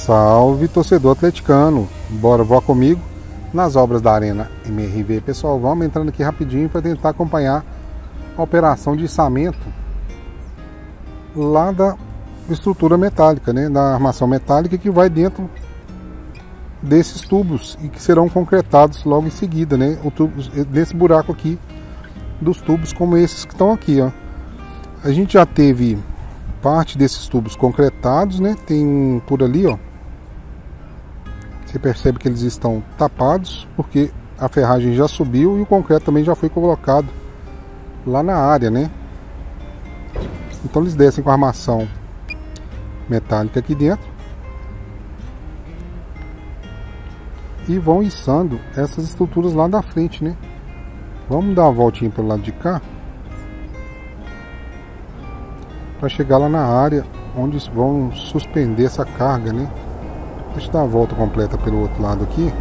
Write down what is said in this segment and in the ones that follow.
Salve, torcedor atleticano! Bora voar comigo nas obras da Arena MRV. Pessoal, vamos entrando aqui rapidinho para tentar acompanhar a operação de içamento lá da estrutura metálica, né? Da armação metálica que vai dentro desses tubos e que serão concretados logo em seguida, né? Nesse buraco aqui dos tubos, como esses que estão aqui, ó. A gente já teve parte desses tubos concretados, né? Tem por ali, ó. Você percebe que eles estão tapados porque a ferragem já subiu e o concreto também já foi colocado lá na área, né? Então eles descem com a armação metálica aqui dentro e vão içando essas estruturas lá da frente, né? Vamos dar uma voltinha pelo lado de cá para chegar lá na área onde vão suspender essa carga, né? Deixa eu dar a volta completa pelo outro lado aqui,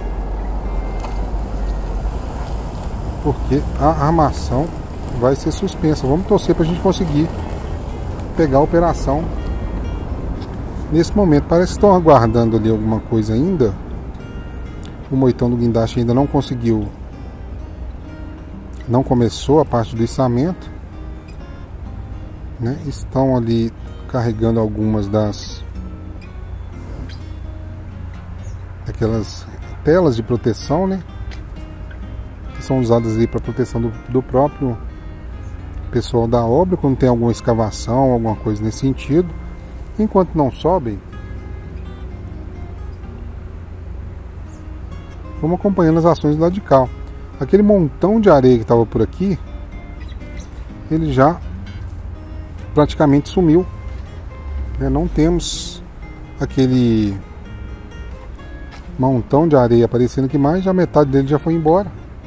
porque a armação vai ser suspensa. Vamos torcer para a gente conseguir pegar a operação nesse momento. Parece que estão aguardando ali alguma coisa ainda. O moitão do guindaste ainda não conseguiu, não começou a parte do içamento, né? Estão ali carregando algumas daquelas telas de proteção, né? Que são usadas ali para proteção do próprio pessoal da obra quando tem alguma escavação, alguma coisa nesse sentido. Enquanto não sobem, vamos acompanhando as ações do lado de cá. Aquele montão de areia que estava por aqui, ele já praticamente sumiu, né? Não temos aquele montão de areia aparecendo aqui mais, já metade dele já foi embora.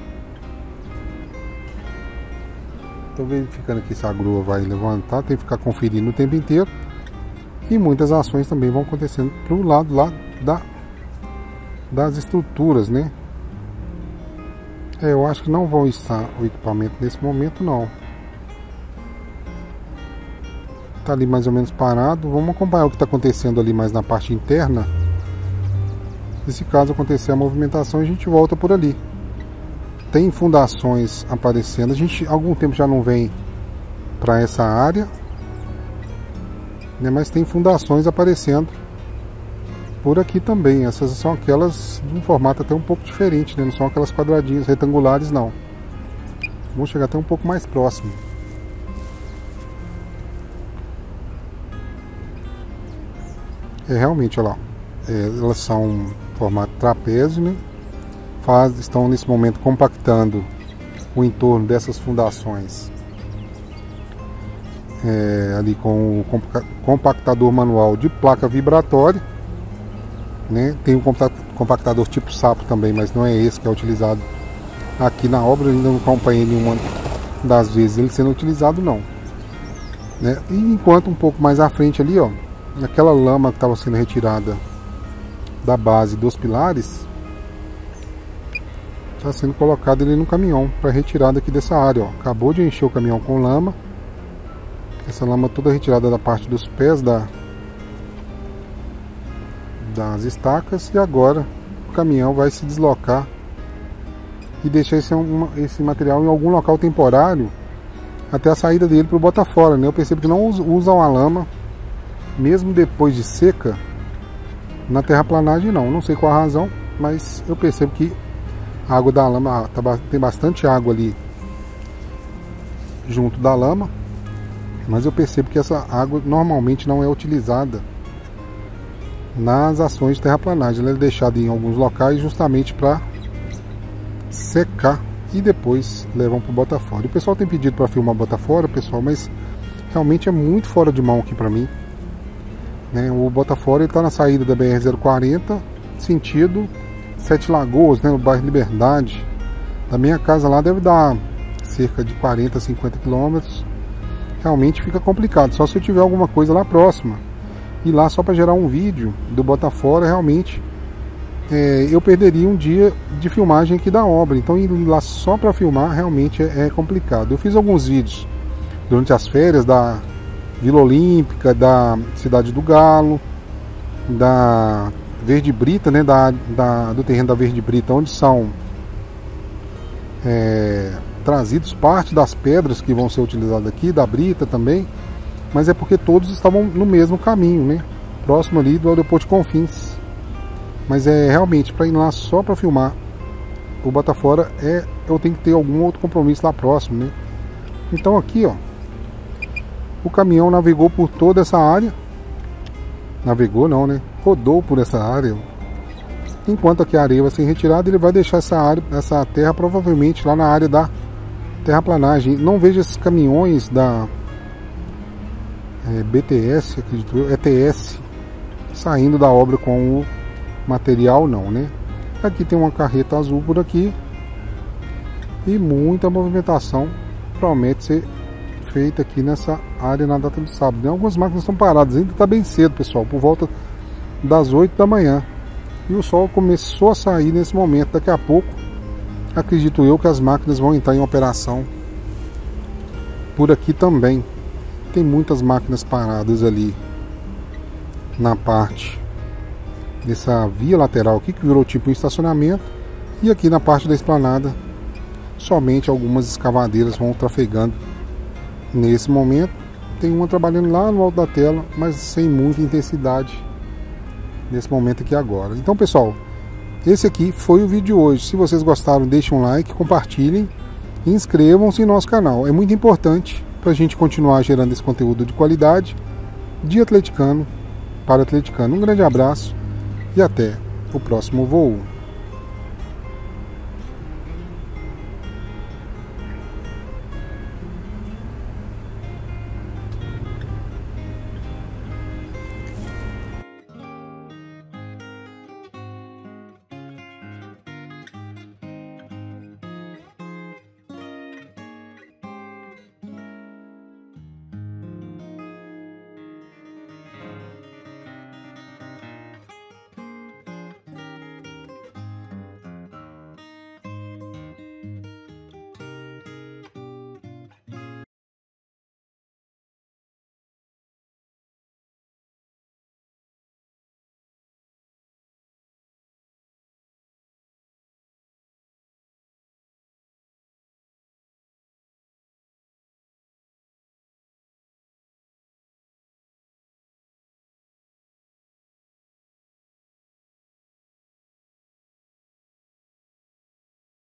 Estou verificando aqui se a grua vai levantar, tem que ficar conferindo o tempo inteiro. E muitas ações também vão acontecendo para o lado lá das estruturas, né? Eu acho que não vão içar o equipamento nesse momento, não. Tá ali mais ou menos parado. Vamos acompanhar o que está acontecendo ali mais na parte interna. E se caso acontecer a movimentação, a gente volta por ali. Tem fundações aparecendo. A gente há algum tempo já não vem para essa área, né? Mas tem fundações aparecendo por aqui também. Essas são aquelas de um formato até um pouco diferente, né? Não são aquelas quadradinhas retangulares, não. Vamos chegar até um pouco mais próximo. Realmente, olha lá, elas são formato trapézio, né? Estão nesse momento compactando o entorno dessas fundações ali com o compactador manual de placa vibratória, né? Tem um compactador tipo sapo também, mas não é esse que é utilizado aqui na obra. Eu ainda não acompanhei nenhuma das vezes ele sendo utilizado, não, né? E enquanto um pouco mais à frente ali, ó, aquela lama que estava sendo retirada da base dos pilares está sendo colocada ali no caminhão para retirada aqui dessa área, ó. Acabou de encher o caminhão com lama. Essa lama toda retirada da parte dos pés das estacas, e agora o caminhão vai se deslocar e deixar esse material em algum local temporário até a saída dele para o Botafora, né? Eu percebo que não usam a lama mesmo depois de seca na terraplanagem, não sei qual a razão, mas eu percebo que a água da lama tem bastante água ali junto da lama, mas eu percebo que essa água normalmente não é utilizada nas ações de terraplanagem. Ela é deixada em alguns locais justamente para secar e depois levam para o Botafora. O pessoal tem pedido para filmar o Botafora, pessoal, mas realmente é muito fora de mão aqui para mim, né? O Botafora está na saída da BR-040, sentido Sete Lagoas, né? No bairro Liberdade. Da minha casa lá deve dar cerca de 40, 50 quilômetros. Realmente fica complicado, só se eu tiver alguma coisa lá próxima. E lá só para gerar um vídeo do Botafora, realmente eu perderia um dia de filmagem aqui da obra. Então ir lá só para filmar realmente é complicado. Eu fiz alguns vídeos durante as férias da Vila Olímpica, da Cidade do Galo, da Verde Brita, né, do terreno da Verde Brita, onde são trazidos parte das pedras que vão ser utilizadas aqui, da brita também, mas é porque todos estavam no mesmo caminho, né, próximo ali do aeroporto de Confins. Mas realmente para ir lá só para filmar o Bota-Fora, eu tenho que ter algum outro compromisso lá próximo, né. Então aqui, ó, o caminhão navegou por toda essa área. Navegou não, né? Rodou por essa área. Enquanto aqui a areia vai ser retirada, ele vai deixar essa terra provavelmente lá na área da terraplanagem. Não vejo esses caminhões da BTS, acredito eu, ETS, saindo da obra com o material não, né? Aqui tem uma carreta azul por aqui. E muita movimentação promete ser feita aqui nessa área na data do sábado, né? Algumas máquinas estão paradas, ainda está bem cedo, pessoal, por volta das 8 da manhã. E o sol começou a sair nesse momento. Daqui a pouco, acredito eu que as máquinas vão entrar em operação por aqui também. Tem muitas máquinas paradas ali na parte dessa via lateral aqui, que virou tipo um estacionamento. E aqui na parte da esplanada, somente algumas escavadeiras vão trafegando nesse momento. Tem uma trabalhando lá no alto da tela, mas sem muita intensidade nesse momento aqui agora. Então, pessoal, esse aqui foi o vídeo de hoje. Se vocês gostaram, deixem um like, compartilhem e inscrevam-se em nosso canal. É muito importante para a gente continuar gerando esse conteúdo de qualidade de atleticano para atleticano. Um grande abraço e até o próximo voo.